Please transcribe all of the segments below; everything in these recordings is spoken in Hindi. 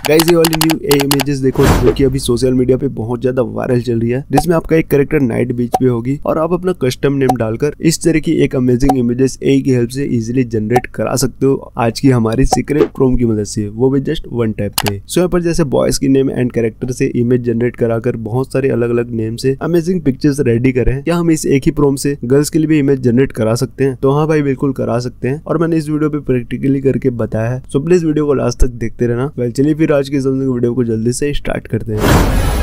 गाइस ये वाली न्यू इमेजेस देखो जो कि अभी सोशल मीडिया पे बहुत ज्यादा वायरल चल रही है, जिसमें आपका एक कैरेक्टर नाइट बीच पे होगी और आप अपना कस्टम नेम डालकर इस तरह की एक अमेजिंग इमेजेस एआई की हेल्प से इजीली जनरेट करा सकते हो आज की हमारी सीक्रेट प्रोम की मदद से, वो भी जस्ट वन टैप पे। सो यहाँ पर जैसे बॉयज की नेम एंड कैरेक्टर से इमेज जनरेट कराकर बहुत सारे अलग अलग नेम से अमेजिंग पिक्चर्स रेडी करें, क्या हम इस एक ही प्रोम से गर्ल्स के लिए भी इमेज जनरेट करा सकते हैं? तो हाँ भाई बिल्कुल करा सकते हैं और मैंने इस वीडियो पे प्रैक्टिकली करके बताया है। सो प्लीज वीडियो को लास्ट तक देखते रहना। वेल चलिए फिर आज की वीडियो को जल्दी से स्टार्ट करते हैं।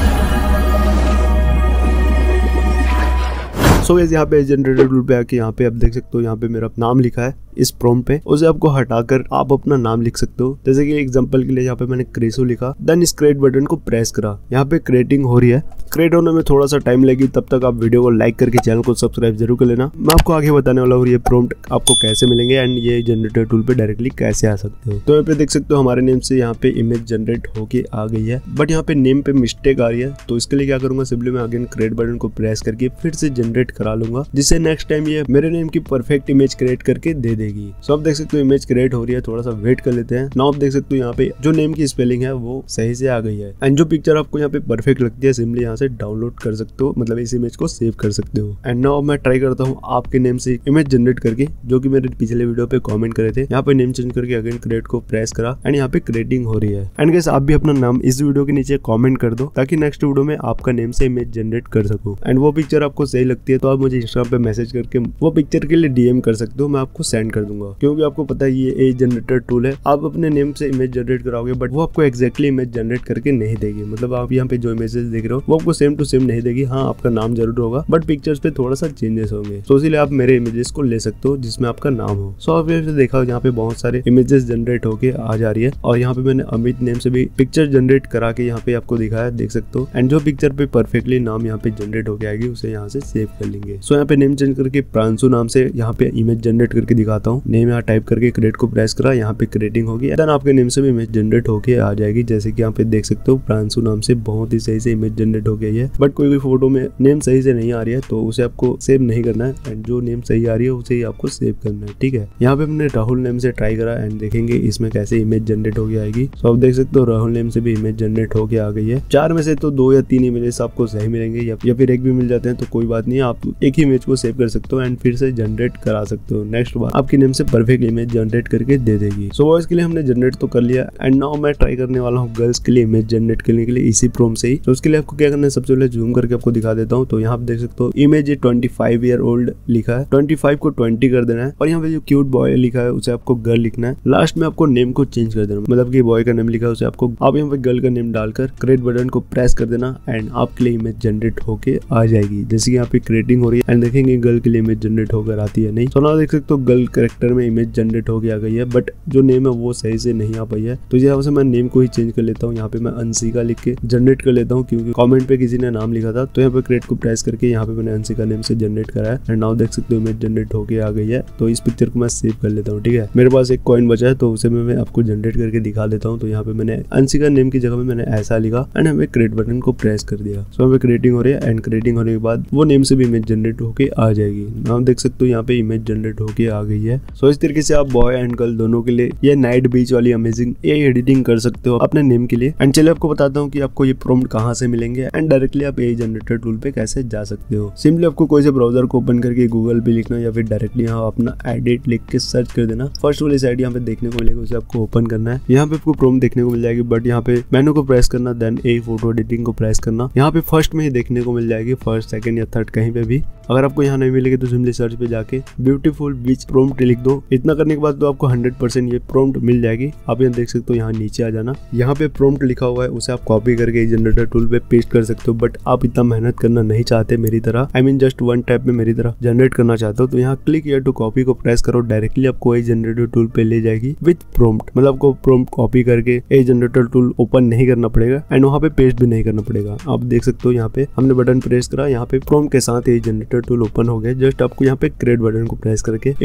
सो यहाँ पे जनरेटर टूल पे आके यहाँ पे आप देख सकते हो, यहाँ पे मेरा नाम लिखा है इस प्रॉम्प्ट पे, उसे आपको हटाकर आप अपना नाम लिख सकते हो। जैसे कि एग्जांपल के लिए यहाँ पे मैंने क्रेसो लिखा, देन इस क्रिएट बटन को प्रेस करा। यहाँ पे क्रिएटिंग हो रही है, क्रिएट होने में थोड़ा सा टाइम लगी, तब तक आप वीडियो को लाइक करके चैनल को सब्सक्राइब जरूर कर लेना। मैं आपको आगे बताने वाला हूँ ये प्रॉम्प्ट आपको कैसे मिलेंगे एंड ये जनरेटर टूल पे डायरेक्टली कैसे आ सकते हो। तो यहाँ पे देख सकते हो हमारे नेम से यहाँ पे इमेज जनरेट होके आ गई है, बट यहाँ पे नेम पे मिस्टेक आ रही है। तो इसके लिए क्या करूंगा, सिंपली मैं अगेन क्रिएट बटन को प्रेस करके फिर से जनरेट करा लूंगा, जिससे नेक्स्ट टाइम ये मेरे नेम की परफेक्ट इमेज क्रिएट करके दे देगी। सो आप देख सकते हो इमेज क्रिएट हो रही है, थोड़ा सा वेट कर लेते हैं। नाउ आप देख सकते हो यहाँ पे जो नेम की स्पेलिंग है वो सही से आ गई है एंड जो पिक्चर आपको यहाँ पे परफेक्ट लगती है सिंपली यहाँ से डाउनलोड कर सकते हो, मतलब इस इमेज को सेव कर सकते हो। एंड नाउ मैं ट्राई करता हूँ आपके नेम से इमेज जनरेट करके, जो कि मेरे पिछले वीडियो पे कमेंट करे थे। यहाँ पे नेम चेंज करके अगेन क्रिएट को प्रेस करा एंड यहाँ पे क्रिएटिंग हो रही है। एंड गाइस आप भी अपना नाम इस वीडियो के नीचे कमेंट कर दो, ताकि नेक्स्ट वीडियो में आपका नेम से इमेज जनरेट कर सकूं। एंड वो पिक्चर आपको सही लगती है तो आप मुझे इंस्टाग्राम पे मैसेज करके वो पिक्चर के लिए डीएम कर सकते हो, मैं आपको सेंड कर दूंगा। क्योंकि आपको पता है ये एआई जनरेटर टूल है, आप अपने नेम से इमेज जनरेट कराओगे बट वो आपको एक्जैक्टली इमेज जनरेट करके नहीं देगी। मतलब आप यहाँ पे जो इमेजेस देख रहे हो वो आपको सेम टू सेम नहीं देगी। हाँ आपका नाम जरूर होगा बट पिक्चर्स पे थोड़ा सा चेंजेस होंगे, तो इसीलिए आप मेरे इमेजेस को ले सकते हो जिसमें आपका नाम हो। सो आप देखा यहाँ पे बहुत सारे इमेजेस जनरेट होके आ जा रही है और यहाँ पे मैंने अमित नेम से भी पिक्चर जनरेट करा के यहाँ पे आपको दिखाया, देख सकते हो। एंड जो पिक्चर पे परफेक्टली नाम यहाँ पे जनरेट होके आएगी उसे यहाँ से सेव कर लेंगे। सो यहाँ पे नेम चेंज करके प्रांशु नाम से यहाँ पे इमेज जनरेट करके दिखाता हूँ। नेम यहाँ टाइप करके क्रिएट को प्रेस करा, यहाँ पे क्रिएटिंग होगी, देन आपके नेम से भी इमेज जनरेट होके आ जाएगी। जैसे कि यहाँ पे देख सकते हो प्रांशु नाम से बहुत ही सही से इमेज जनरेट हो गई है, बट कोई फोटो में नेम सही से नहीं आ रही है तो उसे आपको सेव नहीं करना है एंड जो नेम सही आ रही है उसे ही आपको सेव करना है, ठीक है। यहाँ पे हमने राहुल नेम से ट्राई करा एंड देखेंगे इसमें कैसे इमेज जनरेट होके आएगी। तो आप देख सकते हो राहुल नेम से भी इमेज जनरेट होके आ गई है। 4 में से तो 2 या 3 इमेजेस आपको सही मिलेंगे या फिर एक भी मिल जाते हैं तो कोई बात नहीं, आप एक ही इमेज को सेव कर सकते हो एंड फिर से जनरेट करा सकते हो। नेक्स्ट बार आपकी नेम से परफेक्ट इमेज जनरेट करके दे देगी। सो बॉयज के लिए हमने जनरेट तो कर लिया एंड नाउ मैं ट्राई करने वाला हूँ गर्ल्स के लिए इमेज जनरेट करने के लिए इसी प्रोम से ही। तो उसके लिए आपको क्या करना है, सबसे पहले जूम करके आपको दिखा देता हूँ। तो यहाँ आप देख सकते हो इमेज 25 ईयर ओल्ड लिखा है, 25 को 20 कर देना है और यहाँ पे जो क्यूट बॉय लिखा है उसे आपको गर्ल लिखना है। लास्ट में आपको नेम को चेंज कर देना, मतलब कि बॉय का नेम लिखा है उसे आपको आप यहाँ पे गर्ल का नेम डालकर क्रिएट बटन को प्रेस कर देना एंड आपके लिए इमेज जनरेट होके आ जाएगी। जैसे कि यहाँ पे क्रिएटिंग हो रही है एंड देखेंगे गर्ल के लिए इमेज जनरेट होकर आती है नहीं। तो ना देख सकते हो गर्ल कैरेक्टर में इमेज जनरेट होके आ गई है, बट जो नेम है वो सही से नहीं आ पाई है। तो यहाँ से मैं नेम को ही चेंज कर लेता हूँ, यहाँ पे मैं अंशिका लिख के जनरेट कर लेता हूँ क्योंकि कमेंट पे किसी ने नाम लिखा था। तो यहाँ पे क्रिएट को प्रेस करके यहाँ पे मैंने अंशिका नेम से जनरेट करा है एंड नाउ देख सकते हो इमेज जनरेट होके आ गई है। तो इस पिक्चर को मैं सेव कर लेता हूँ, ठीक है। मेरे पास एक कॉइन बचा है तो उसे मैं आपको जनरेट करके दिखा देता हूँ। तो यहाँ पे मैंने अंशिका नेम की जगह में मैंने ऐसा लिखा एंड हमें क्रिएट बटन को प्रेस कर दिया। सो हमें क्रिएटिंग हो रही है एंड क्रिएटिंग होने के बाद वो नेम से भी इमेज जनरेट होके आ जाएगी। नाउ देख सकते हो यहाँ पे इमेज जनरेट होके आ गई है। सो इस तरीके से आप बॉय एंड गर्ल दोनों के लिए ये नाइट बीच वाली अमेजिंग एआई एडिटिंग कर सकते हो अपने नेम के लिए। एंड चलिए आपको बताता हूँ कि आपको ये प्रॉम्प्ट कहाँ से मिलेंगे एंड डायरेक्टली आप एआई जनरेटर टूल पे कैसे जा सकते हो। सिंपली आपको कोई से ब्राउजर को ओपन करके गूगल पे लिखना या फिर डायरेक्टली यहाँ अपना एडिट लिख के सर्च कर देना। फर्स्ट वाली साइड यहाँ पे देखने को मिलेगी, उसे आपको ओपन करना है। यहाँ पे आपको प्रॉम्प्ट देखने को मिल जाएगी, बट यहाँ पे मेनू को प्रेस करना, देन एआई फोटो एडिटिंग को प्रेस करना। यहाँ पे फर्स्ट में ही देखने को मिल जाएगी, फर्स्ट सेकंड या थर्ड कहीं पे भी। अगर आपको यहाँ नहीं मिलेगी तो सिंपली सर्च पे जाके ब्यूटीफुल बीच प्रॉम्प्ट लिख दो। इतना करने के बाद तो आपको 100% ये प्रॉम्प्ट मिल जाएगी। आप यहाँ देख सकते हो, यहाँ नीचे आ जाना, यहाँ पे प्रॉम्प्ट लिखा हुआ है उसे आप कॉपी करके जनरेटर टूल पे पेस्ट कर सकते हो। बट आप इतना मेहनत करना नहीं चाहते मेरी तरह, I mean just one tap में मेरी तरह जनरेट करना चाहते हो तो यहाँ क्लिक हियर टू कॉपी को प्रेस करो, डायरेक्टली आपको ये जनरेटर टूल पे ले जाएगी विद प्रॉम्प्ट। मतलब आपको प्रॉम्प्ट कॉपी करके ये जनरेटर टूल ओपन नहीं करना पड़ेगा एंड वहाँ पे पेस्ट भी नहीं करना पड़ेगा। आप देख सकते हो यहाँ पे हमने बटन प्रेस करा, यहाँ पे प्रॉम्प्ट के साथ ये जनरेटर टूल ओपन हो गया। जस्ट आपको यहाँ पे क्रिएट बटन को प्रेस करके इमेज क्रिएट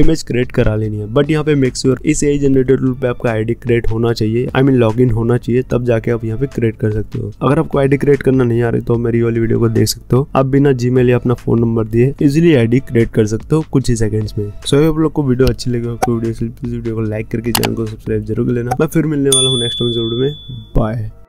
क्रिएट करा लेनी है। बट यहाँ पे मेक श्योर इस एआई जनरेटर टूल पे आपका आईडी क्रिएट होना चाहिए, आई मीन लॉगिन होना चाहिए, तब जाके आप यहाँ पे क्रिएट कर सकते हो। अगर आपको आईडी क्रिएट करना नहीं आ रही तो मेरी वाली वीडियो को देख सकते हो, आप बिना जीमेल या अपना फोन नंबर दिए इजीली आईडी क्रिएट कर सकते हो कुछ ही सेकंड्स में। सो आप लोग को वीडियो अच्छी लगी, आपको वीडियो को लाइक करके चैनल को सब्सक्राइब जरूर कर लेना। मैं फिर मिलने वाला हूँ नेक्स्ट वीडियो में। बाय।